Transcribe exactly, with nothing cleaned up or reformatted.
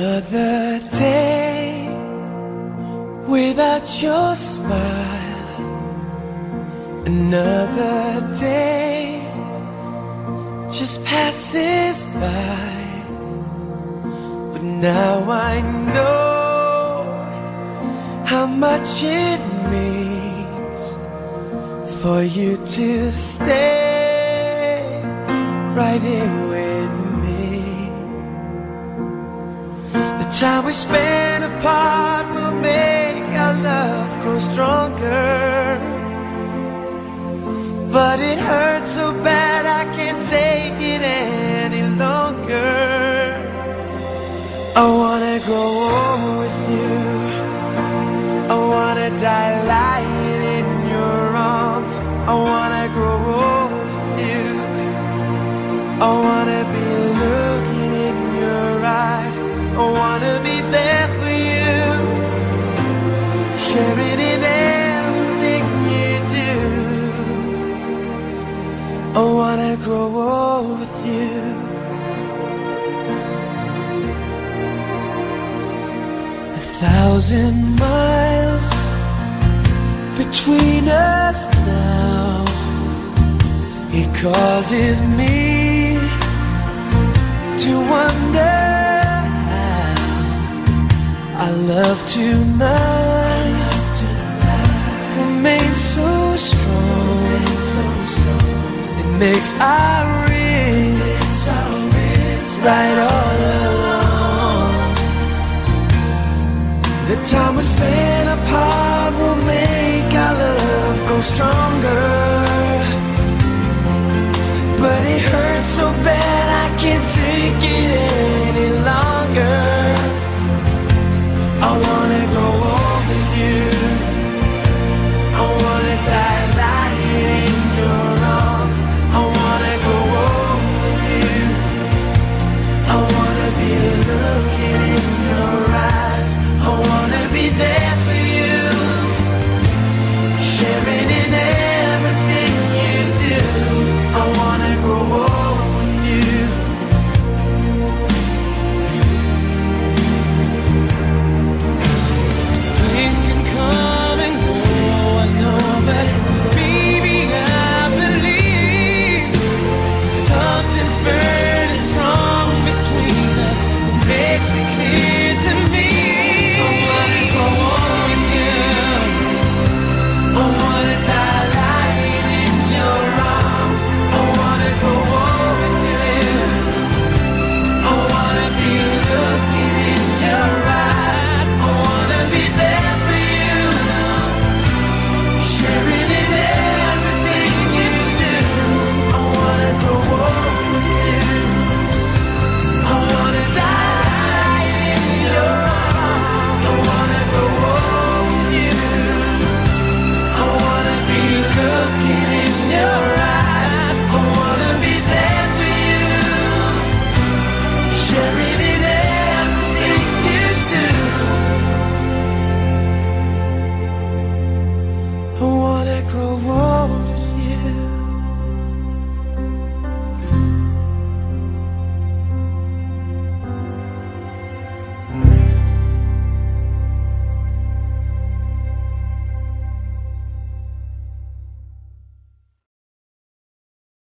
Another day without your smile. Another day just passes by. But now I know how much it means for you to stay right here with me. The time we spend apart will make our love grow stronger. But it hurts so bad I can't take it any longer. I wanna grow old with you. I wanna die lying in your arms. I wanna grow old with you. I wanna be looking in your eyes. I wanna be there for you, sharing in everything you do. I wanna grow old with you. A thousand miles between us now. It causes me to wonder how our love tonight remains so strong. It makes our wrists right all along. The time we spend apart will make our love grow stronger.